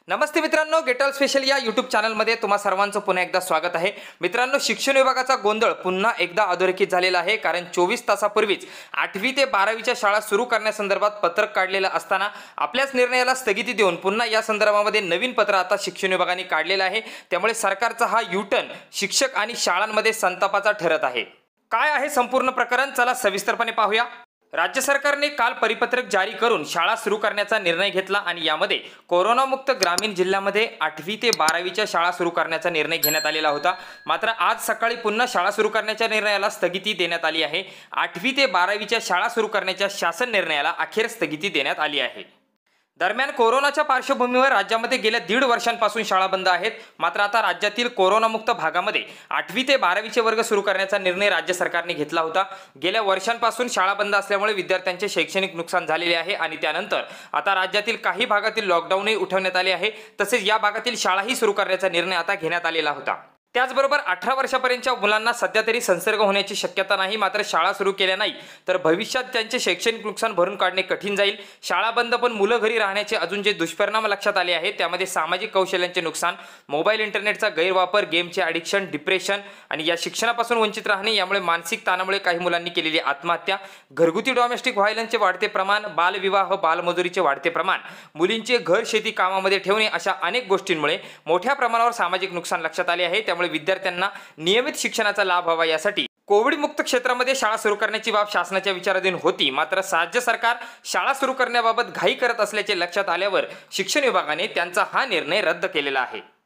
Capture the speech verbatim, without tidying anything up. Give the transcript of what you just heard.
नमस्ते मित्रांनो, गेटल स्पेशल या यूट्यूब चॅनलमध्ये तुम्हा सर्वांचं पुन्हा एकदा स्वागत आहे। मित्रांनो, शिक्षण विभागाचा गोंधळ पुन्हा एकदा अधोरेखित झालेला आहे, कारण चोवीस तासापूर्वीच आठवी ते बारावीच्या शाळा सुरू करण्यासंदर्भात पत्रक काढलेलं असताना आपल्याच निर्णयाला स्थगिती देऊन पुन्हा या संदर्भामध्ये नवीन पत्र आता शिक्षण विभागाने काढलेलं आहे। त्यामुळे सरकारचा हा यू-टर्न शिक्षक आणि शाळांमध्ये संतापाचा ठरत आहे। काय आहे संपूर्ण प्रकरण, चला सविस्तरपणे पाहूया। राज्य सरकारने काल परिपत्रक जारी करून शाळा सुरू करण्याचा निर्णय घेतला आणि यामध्ये कोरोनामुक्त ग्रामीण जिल्ह्यामध्ये आठवी ते बारावीच्या शाळा सुरू करण्याचा निर्णय घेण्यात आलेला होता। मात्र आज सकाळी पुन्हा शाळा सुरू करण्याच्या निर्णयाला स्थगिती देण्यात आली आहे। आठवी ते बारावीच्या शाळा सुरू करण्याच्या शासन निर्णयाला अखेर स्थगिती देण्यात आली आहे। दरम्यान कोरोनाच्या पार्श्वभूमीवर राज्यामध्ये गेल्या दीड वर्षांपासून शाळा बंद आहेत। मात्र आता राज्यातील कोरोनामुक्त भागामध्ये आठवी ते बारावीचे वर्ग सुरू करण्याचा निर्णय राज्य सरकारने घेतला होता। गेल्या वर्षांपासून शाळा बंद असल्यामुळे विद्यार्थ्यांचे शैक्षणिक नुकसान झालेले आहे आणि त्यानंतर आता राज्यातील काही भागातील लॉकडाऊनही उठवण्यात आले आहे। तसेच या भागातील शाळाही सुरू करण्याचा निर्णय आता घेण्यात आलेला होता। त्याचबरोबर अठरा वर्षापर्यंतच्या मुलांना सध्या तरी संसर्ग होण्याची शक्यता नाही। मात्र शाळा सुरू केल्या नाही तर भविष्यात त्यांचे शैक्षणिक नुकसान भरून काढणे कठीण जाईल। शाळा बंद पण मुलं घरी राहण्याचे अजून जे दुष्परिणाम लक्षात आले आहेत त्यामध्ये सामाजिक कौशल्यांचे नुकसान, मोबाईल इंटरनेटचा गैरवापर, गेमचे ॲडिक्शन, डिप्रेशन आणि या शिक्षणापासून वंचित राहणे, यामुळे मानसिक ताणामुळे काही मुलांनी केलेली आत्महत्या, घरगुती डोमेस्टिक व्हायलन्सचे वाढते प्रमाण, बालविवाह, बालमजुरीचे वाढते प्रमाण, मुलींचे घर शेती कामामध्ये ठेवणे, अशा अनेक गोष्टींमुळे मोठ्या प्रमाणावर सामाजिक नुकसान लक्षात आले आहे। त्यामुळे विद्यार्थ्यांना नियमित शिक्षणाचा लाभ व्हावा यासाठी कोविड मुक्त क्षेत्रामध्ये शाळा सुरू करण्याची बाब शासनाच्या विचाराधीन होती। मात्र राज्य सरकार शाळा सुरू करण्याबाबत घाई करत असल्याचे लक्षात आल्यावर शिक्षण विभागाने त्यांचा हा निर्णय रद्द केलेला आहे।